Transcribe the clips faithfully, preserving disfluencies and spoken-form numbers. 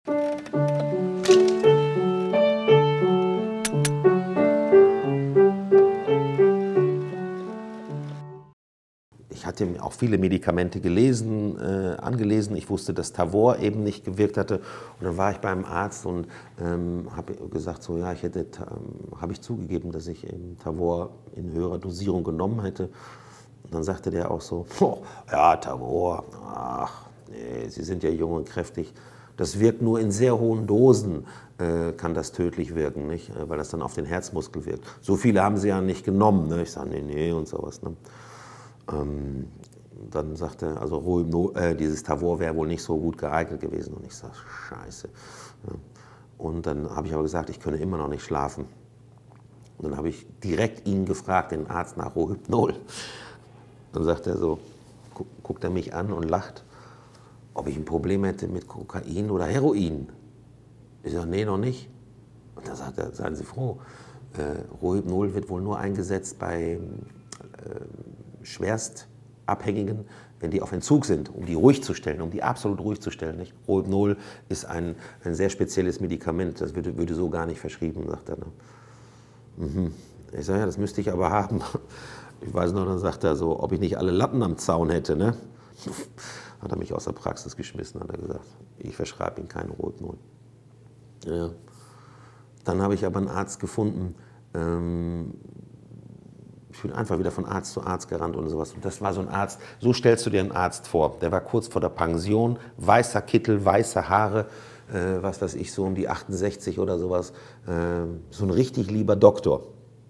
Ich hatte mir auch viele Medikamente gelesen, äh, angelesen. Ich wusste, dass Tavor eben nicht gewirkt hatte. Und dann war ich beim Arzt und ähm, habe gesagt, so, ja, ich hätte, ähm, habe ich zugegeben, dass ich eben Tavor in höherer Dosierung genommen hätte. Und dann sagte der auch so, oh, ja, Tavor, ach, nee, Sie sind ja jung und kräftig. Das wirkt nur in sehr hohen Dosen, äh, kann das tödlich wirken, nicht? Weil das dann auf den Herzmuskel wirkt. So viele haben Sie ja nicht genommen. Ne? Ich sage, nee, nee und sowas. Ne? Ähm, dann sagte er, also Rohypnol, äh, dieses Tavor wäre wohl nicht so gut geeignet gewesen. Und ich sage, scheiße. Ja. Und dann habe ich aber gesagt, ich könne immer noch nicht schlafen. Und dann habe ich direkt ihn gefragt, den Arzt, nach Rohypnol. Dann sagt er so, gu guckt er mich an und lacht, ob ich ein Problem hätte mit Kokain oder Heroin. Ich sage, nee, noch nicht. Und dann sagt er, seien Sie froh, äh, Rohypnol wird wohl nur eingesetzt bei äh, Schwerstabhängigen, wenn die auf Entzug sind, um die ruhig zu stellen, um die absolut ruhig zu stellen. Nicht? Rohypnol ist ein, ein sehr spezielles Medikament, das würde, würde so gar nicht verschrieben, sagt er. Ne? Mhm. Ich sage, ja, das müsste ich aber haben. Ich weiß noch, dann sagt er so, ob ich nicht alle Latten am Zaun hätte. Ne? Hat er mich aus der Praxis geschmissen, hat er gesagt. Ich verschreibe ihm keinen Rohypnol. Ja. Dann habe ich aber einen Arzt gefunden, ähm, ich bin einfach wieder von Arzt zu Arzt gerannt und sowas. Und das war so ein Arzt, so stellst du dir einen Arzt vor. Der war kurz vor der Pension, weißer Kittel, weiße Haare, äh, was weiß ich, so um die achtundsechzig oder sowas. Äh, so ein richtig lieber Doktor.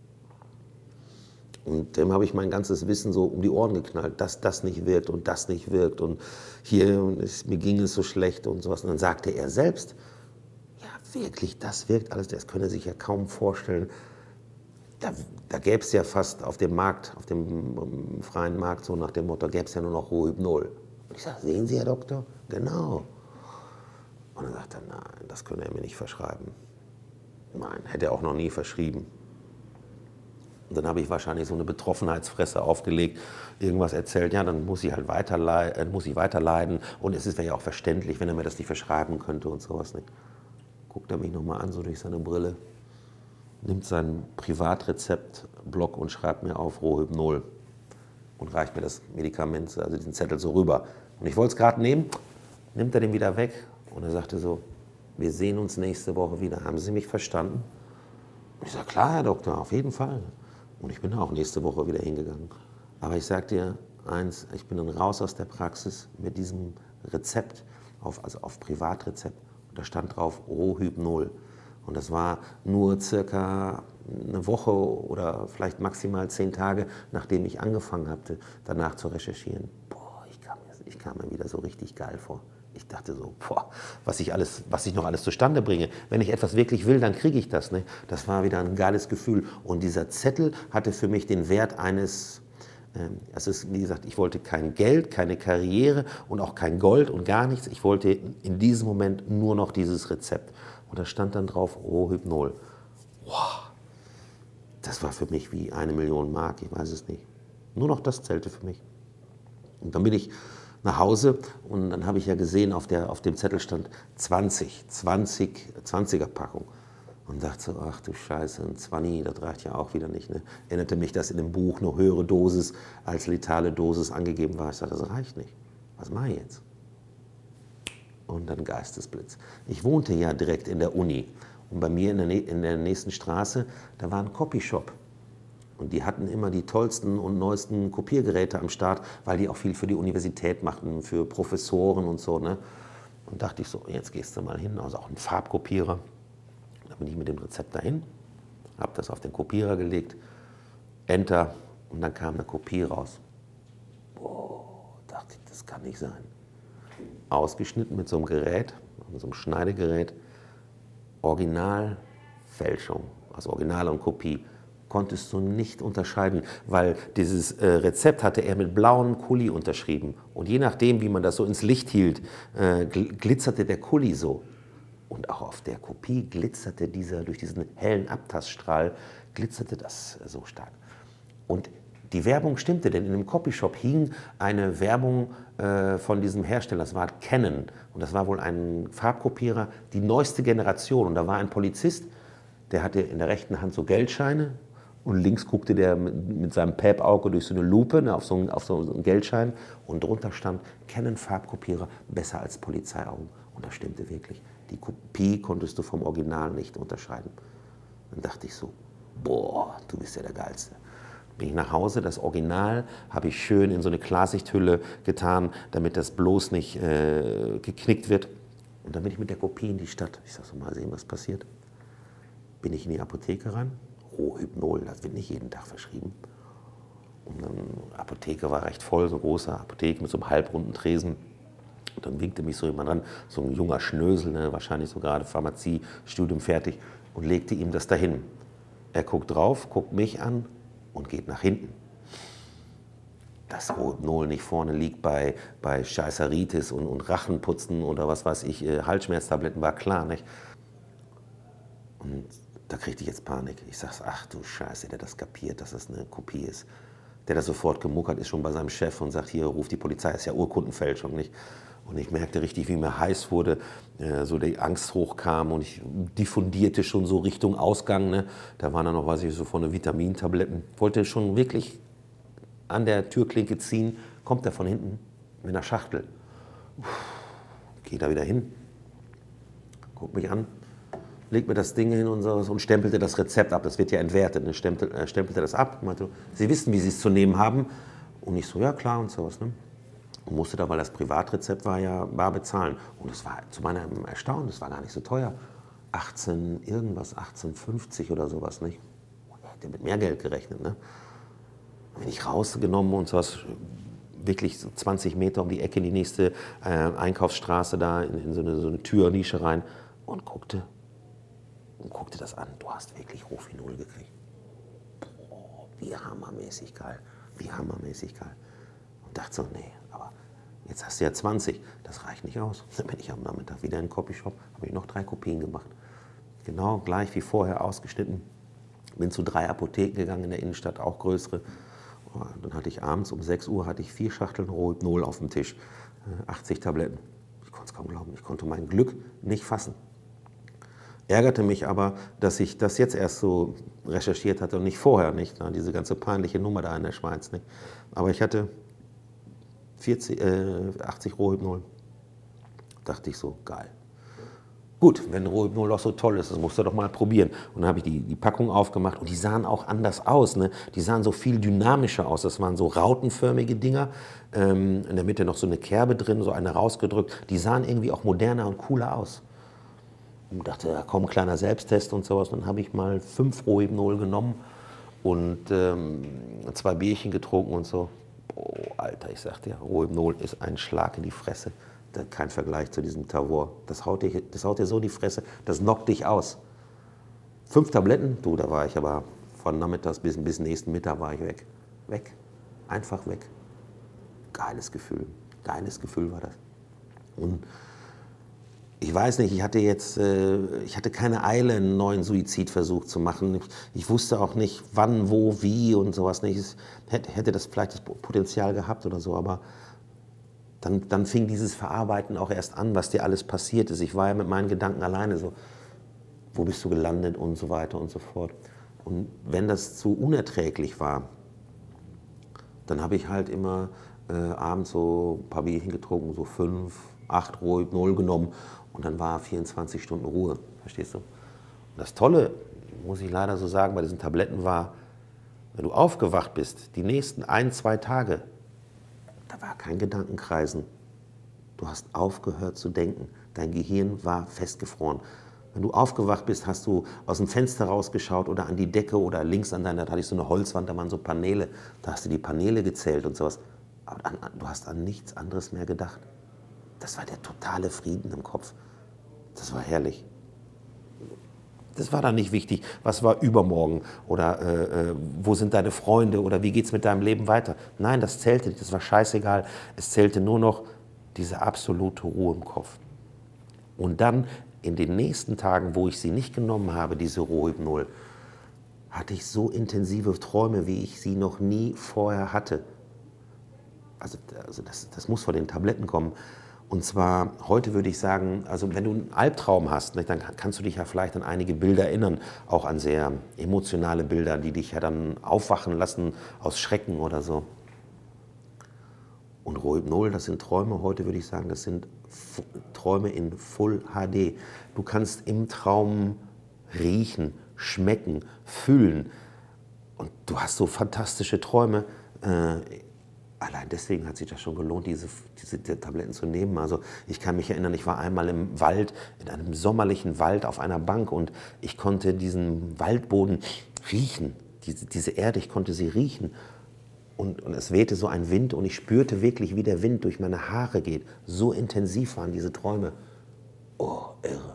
Und dem habe ich mein ganzes Wissen so um die Ohren geknallt, dass das nicht wirkt und das nicht wirkt. Und hier, und es, mir ging es so schlecht und sowas. Und dann sagte er selbst, ja wirklich, das wirkt alles, das könne er sich ja kaum vorstellen. Da, da gäbe es ja fast auf dem Markt, auf dem um, freien Markt, so nach dem Motto, gäbe es ja nur noch Rohypnol. Und ich sage, sehen Sie, Herr Doktor? Genau. Und dann sagt er, nein, das könne er mir nicht verschreiben. Nein, hätte er auch noch nie verschrieben. Und dann habe ich wahrscheinlich so eine Betroffenheitsfresse aufgelegt, irgendwas erzählt, ja, dann muss ich halt weiterleiden, muss ich weiterleiden. Und es wäre ja auch verständlich, wenn er mir das nicht verschreiben könnte und sowas nicht. Guckt er mich nochmal an, so durch seine Brille. Nimmt seinen Privatrezeptblock und schreibt mir auf Rohypnol und reicht mir das Medikament, also diesen Zettel so rüber. Und ich wollte es gerade nehmen, nimmt er den wieder weg und er sagte so, wir sehen uns nächste Woche wieder. Haben Sie mich verstanden? Und ich sage, klar, Herr Doktor, auf jeden Fall. Und ich bin auch nächste Woche wieder hingegangen. Aber ich sage dir eins, ich bin dann raus aus der Praxis mit diesem Rezept, auf, also auf Privatrezept. Und da stand drauf Rohypnol. Und das war nur circa eine Woche oder vielleicht maximal zehn Tage, nachdem ich angefangen hatte, danach zu recherchieren. Boah, ich kam, mir, ich kam mir wieder so richtig geil vor. Ich dachte so, boah, was ich, alles, was ich noch alles zustande bringe. Wenn ich etwas wirklich will, dann kriege ich das. Ne? Das war wieder ein geiles Gefühl. Und dieser Zettel hatte für mich den Wert eines, ähm, es ist, wie gesagt, ich wollte kein Geld, keine Karriere und auch kein Gold und gar nichts. Ich wollte in diesem Moment nur noch dieses Rezept. Und da stand dann drauf Rohypnol. Wow, das war für mich wie eine Million Mark, ich weiß es nicht. Nur noch das zählte für mich. Und dann bin ich nach Hause und dann habe ich ja gesehen, auf, der, auf dem Zettel stand zwanzig, zwanzig, zwanziger Packung. Und dachte so, ach du Scheiße, ein zwanzig, das reicht ja auch wieder nicht. Ne? Erinnerte mich, dass in dem Buch eine höhere Dosis als letale Dosis angegeben war. Ich sagte, das reicht nicht. Was mache ich jetzt? Und dann Geistesblitz. Ich wohnte ja direkt in der Uni und bei mir in der, in der nächsten Straße, da war ein Copyshop. Und die hatten immer die tollsten und neuesten Kopiergeräte am Start, weil die auch viel für die Universität machten, für Professoren und so. Ne? Und dachte ich so, jetzt gehst du mal hin, also auch ein Farbkopierer. Da bin ich mit dem Rezept dahin, habe das auf den Kopierer gelegt, Enter und dann kam eine Kopie raus. Boah, dachte ich, das kann nicht sein. Ausgeschnitten mit so einem Gerät, mit so einem Schneidegerät, Originalfälschung, also Original und Kopie, konntest du nicht unterscheiden, weil dieses äh, Rezept hatte er mit blauem Kuli unterschrieben. Und je nachdem, wie man das so ins Licht hielt, äh, glitzerte der Kuli so. Und auch auf der Kopie glitzerte dieser, durch diesen hellen Abtaststrahl, glitzerte das so stark. Und Die Werbung stimmte, denn in einem Copyshop hing eine Werbung äh, von diesem Hersteller, das war Canon. Und das war wohl ein Farbkopierer, die neueste Generation. Und da war ein Polizist, der hatte in der rechten Hand so Geldscheine und links guckte der mit, mit seinem Päpauge durch so eine Lupe, ne, auf, so einen, auf so einen Geldschein. Und drunter stand Canon Farbkopierer besser als Polizeiaugen. Und das stimmte wirklich. Die Kopie konntest du vom Original nicht unterscheiden. Dann dachte ich so, boah, du bist ja der Geilste. Bin ich nach Hause, das Original habe ich schön in so eine Klarsichthülle getan, damit das bloß nicht äh, geknickt wird. Und dann bin ich mit der Kopie in die Stadt. Ich sag so, mal sehen, was passiert. Bin ich in die Apotheke ran, Rohypnol, das wird nicht jeden Tag verschrieben. Und dann, die Apotheke war recht voll, so eine große Apotheke mit so einem halbrunden Tresen. Und dann winkte mich so jemand an, so ein junger Schnösel, ne, wahrscheinlich so gerade Pharmaziestudium fertig, und legte ihm das dahin. Er guckt drauf, guckt mich an und geht nach hinten. Dass Rohypnol nicht vorne liegt bei, bei Scheißeritis und, und Rachenputzen oder was weiß ich, äh, Halsschmerztabletten, war klar, nicht? Und da kriegte ich jetzt Panik. Ich sag, ach du Scheiße, der das kapiert, dass das eine Kopie ist. Der das sofort gemuckert ist schon bei seinem Chef und sagt, hier, ruft die Polizei, ist ja Urkundenfälschung, nicht? Und ich merkte richtig, wie mir heiß wurde, äh, so die Angst hochkam und ich diffundierte schon so Richtung Ausgang. Ne? Da waren dann noch, weiß ich, so von Vitamintabletten. Wollte schon wirklich an der Türklinke ziehen, kommt er von hinten mit einer Schachtel. Geht da wieder hin, guckt mich an, legt mir das Ding hin und, so, und stempelte das Rezept ab. Das wird ja entwertet. Ne? Stempel, äh, stempelte das ab. Meinte, Sie wissen, wie Sie es zu nehmen haben. Und ich so, ja klar und sowas. Ne? Und musste da, weil das Privatrezept war, ja bar bezahlen. Und das war zu meinem Erstaunen, das war gar nicht so teuer. achtzehn irgendwas, achtzehn fünfzig oder sowas, nicht? Ich hätte mit mehr Geld gerechnet, ne? Dann bin ich rausgenommen und sowas, wirklich so zwanzig Meter um die Ecke in die nächste äh, Einkaufsstraße da, in, in so eine, so eine Türnische rein und guckte, und guckte das an. Du hast wirklich Rohypnol gekriegt. Boah, wie hammermäßig geil, wie hammermäßig geil. Und dachte so, nee, aber jetzt hast du ja zwanzig, das reicht nicht aus. Dann bin ich am Nachmittag wieder in den Copyshop, habe ich noch drei Kopien gemacht. Genau gleich wie vorher ausgeschnitten. Bin zu drei Apotheken gegangen in der Innenstadt, auch größere. Dann hatte ich abends um sechs Uhr hatte ich vier Schachteln Rohypnol auf dem Tisch, achtzig Tabletten. Ich konnte es kaum glauben, ich konnte mein Glück nicht fassen. Ärgerte mich aber, dass ich das jetzt erst so recherchiert hatte und nicht vorher, nicht? Diese ganze peinliche Nummer da in der Schweiz, nicht? Aber ich hatte vierzig, äh, achtzig Rohypnol. Dachte ich so, geil. Gut, wenn Rohypnol auch so toll ist, das musst du doch mal probieren. Und dann habe ich die, die Packung aufgemacht und die sahen auch anders aus. Ne? Die sahen so viel dynamischer aus. Das waren so rautenförmige Dinger. Ähm, in der Mitte noch so eine Kerbe drin, so eine rausgedrückt. Die sahen irgendwie auch moderner und cooler aus. Und dachte, ja komm, kleiner Selbsttest und sowas. Und dann habe ich mal fünf Rohypnol genommen und ähm, zwei Bierchen getrunken und so. Oh, Alter, ich sagte ja, Rohypnol ist ein Schlag in die Fresse. Kein Vergleich zu diesem Tavor. Das haut, dir, das haut dir so in die Fresse, das knockt dich aus. Fünf Tabletten, du, da war ich aber von nachmittags bis, bis nächsten Mittag war ich weg. Weg. Einfach weg. Geiles Gefühl. Geiles Gefühl war das. Und ich weiß nicht, ich hatte jetzt, äh, ich hatte keine Eile, einen neuen Suizidversuch zu machen. Ich, ich wusste auch nicht, wann, wo, wie und sowas nicht. Ich hätte, hätte das vielleicht das Potenzial gehabt oder so, aber Dann, dann fing dieses Verarbeiten auch erst an, was dir alles passiert ist. Ich war ja mit meinen Gedanken alleine so, wo bist du gelandet und so weiter und so fort. Und wenn das zu unerträglich war, dann habe ich halt immer äh, abends so ein paar Bierchen getrunken, so fünf, acht Rohypnol genommen und dann war vierundzwanzig Stunden Ruhe, verstehst du? Und das Tolle, muss ich leider so sagen, bei diesen Tabletten war, wenn du aufgewacht bist, die nächsten ein, zwei Tage, da war kein Gedankenkreisen. Du hast aufgehört zu denken. Dein Gehirn war festgefroren. Wenn du aufgewacht bist, hast du aus dem Fenster rausgeschaut oder an die Decke oder links an deiner, da hatte ich so eine Holzwand, da waren so Paneele. Da hast du die Paneele gezählt und sowas. Aber an, an, du hast an nichts anderes mehr gedacht. Das war der totale Frieden im Kopf. Das war herrlich. Das war dann nicht wichtig, was war übermorgen oder äh, wo sind deine Freunde oder wie geht es mit deinem Leben weiter. Nein, das zählte nicht, das war scheißegal. Es zählte nur noch diese absolute Ruhe im Kopf. Und dann in den nächsten Tagen, wo ich sie nicht genommen habe, diese Rohypnol, hatte ich so intensive Träume, wie ich sie noch nie vorher hatte. Also, also das, das muss von den Tabletten kommen. Und zwar, heute würde ich sagen, also wenn du einen Albtraum hast, ne, dann kannst du dich ja vielleicht an einige Bilder erinnern, auch an sehr emotionale Bilder, die dich ja dann aufwachen lassen aus Schrecken oder so. Und Rohypnol, das sind Träume, heute würde ich sagen, das sind F Träume in Full H D. Du kannst im Traum riechen, schmecken, fühlen. Und du hast so fantastische Träume. Äh, allein deswegen hat sich das schon gelohnt, diese, diese Tabletten zu nehmen. Also ich kann mich erinnern, ich war einmal im Wald, in einem sommerlichen Wald auf einer Bank und ich konnte diesen Waldboden riechen, diese, diese Erde, ich konnte sie riechen. Und, und es wehte so ein Wind und ich spürte wirklich, wie der Wind durch meine Haare geht. So intensiv waren diese Träume. Oh, irre.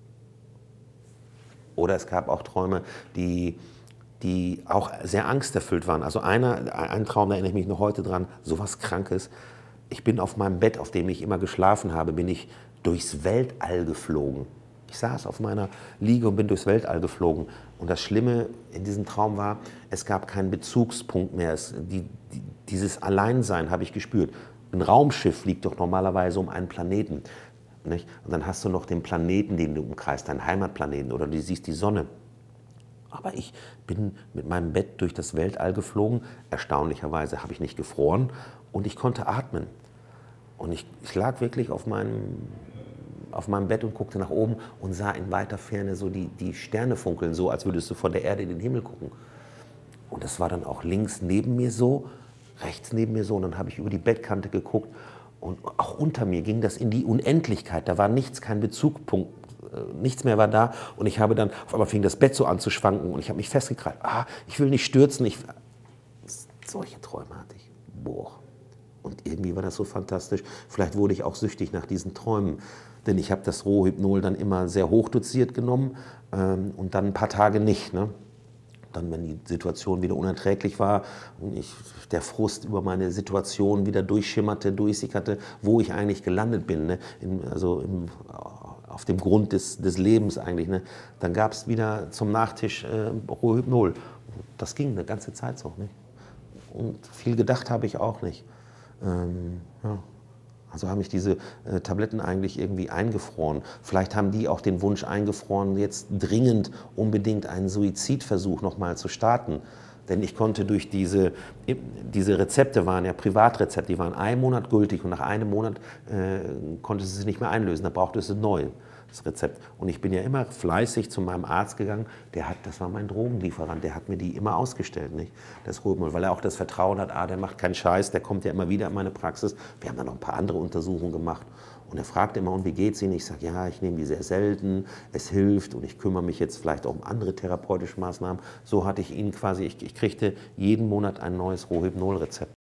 Oder es gab auch Träume, die, die auch sehr angsterfüllt waren. Also einer, ein Traum, da erinnere ich mich noch heute dran, sowas Krankes. Ich bin auf meinem Bett, auf dem ich immer geschlafen habe, bin ich durchs Weltall geflogen. Ich saß auf meiner Liege und bin durchs Weltall geflogen. Und das Schlimme in diesem Traum war, es gab keinen Bezugspunkt mehr. Es, die, die, dieses Alleinsein habe ich gespürt. Ein Raumschiff fliegt doch normalerweise um einen Planeten. Nicht? Und dann hast du noch den Planeten, den du umkreist, deinen Heimatplaneten, oder du siehst die Sonne. Aber ich bin mit meinem Bett durch das Weltall geflogen. Erstaunlicherweise habe ich nicht gefroren und ich konnte atmen. Und ich, ich lag wirklich auf meinem, auf meinem Bett und guckte nach oben und sah in weiter Ferne so die, die Sterne funkeln, so als würdest du von der Erde in den Himmel gucken. Und das war dann auch links neben mir so, rechts neben mir so. Und dann habe ich über die Bettkante geguckt und auch unter mir ging das in die Unendlichkeit. Da war nichts, kein Bezugspunkt, nichts mehr war da. Und ich habe dann, auf einmal fing das Bett so an zu schwanken und ich habe mich festgekrallt. Ah, ich will nicht stürzen. Ich, solche Träume hatte ich. Boah. Und irgendwie war das so fantastisch. Vielleicht wurde ich auch süchtig nach diesen Träumen. Denn ich habe das Rohypnol dann immer sehr hochdosiert genommen ähm, und dann ein paar Tage nicht. Ne? Dann, wenn die Situation wieder unerträglich war und ich, der Frust über meine Situation wieder durchschimmerte, durchsickerte, wo ich eigentlich gelandet bin, ne? In, also im, auf dem Grund des, des Lebens eigentlich, ne? Dann gab es wieder zum Nachtisch äh, Rohypnol. Das ging eine ganze Zeit so. Ne? Und viel gedacht habe ich auch nicht. Ähm, ja. Also haben mich diese äh, Tabletten eigentlich irgendwie eingefroren. Vielleicht haben die auch den Wunsch eingefroren, jetzt dringend unbedingt einen Suizidversuch nochmal zu starten. Denn ich konnte durch diese, diese Rezepte waren ja Privatrezepte, die waren einen Monat gültig und nach einem Monat äh, konnte sie sich nicht mehr einlösen, da brauchte es ein neues Rezept. Und ich bin ja immer fleißig zu meinem Arzt gegangen, der hat, das war mein Drogenlieferant, der hat mir die immer ausgestellt, nicht? Das Rohypnol, weil er auch das Vertrauen hat, ah, der macht keinen Scheiß, der kommt ja immer wieder in meine Praxis. Wir haben dann noch ein paar andere Untersuchungen gemacht. Und er fragt immer, und wie geht's Ihnen? Ich sage, ja, ich nehme die sehr selten, es hilft und ich kümmere mich jetzt vielleicht auch um andere therapeutische Maßnahmen. So hatte ich ihn quasi, ich, ich kriegte jeden Monat ein neues Rohypnol-Rezept.